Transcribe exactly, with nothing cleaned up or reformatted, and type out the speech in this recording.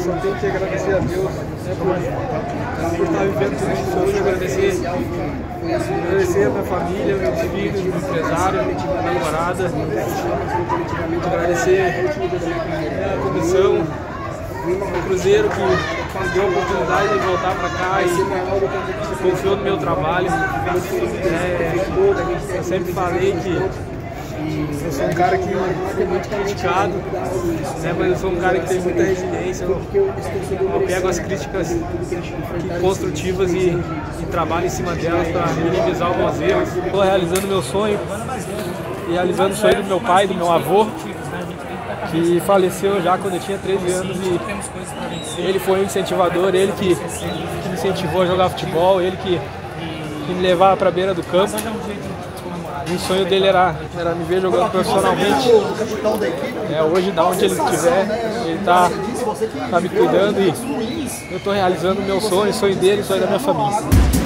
só tenho que agradecer a Deus, né, por, por estar vivendo tudo isso hoje, agradecer, agradecer a minha família, meus filhos, meu empresário, minha namorada, agradecer a comissão, o Cruzeiro que me deu a oportunidade de voltar para cá e confiou no meu trabalho. É, eu sempre falei que eu sou um cara que foi muito criticado, né, mas eu sou um cara que tem muita resiliência. Eu, eu pego as críticas construtivas e, e trabalho em cima delas para minimizar alguns erros. Estou realizando meu sonho, realizando o sonho do meu pai, do meu avô, que faleceu já quando eu tinha treze anos, e ele foi um incentivador, ele que, que me incentivou a jogar futebol, ele que, que me levava para a beira do campo. O sonho dele era, era me ver jogando profissionalmente. É, hoje, da onde ele estiver, ele está tá me cuidando e eu estou realizando o meu sonho, o sonho dele, o sonho da minha família.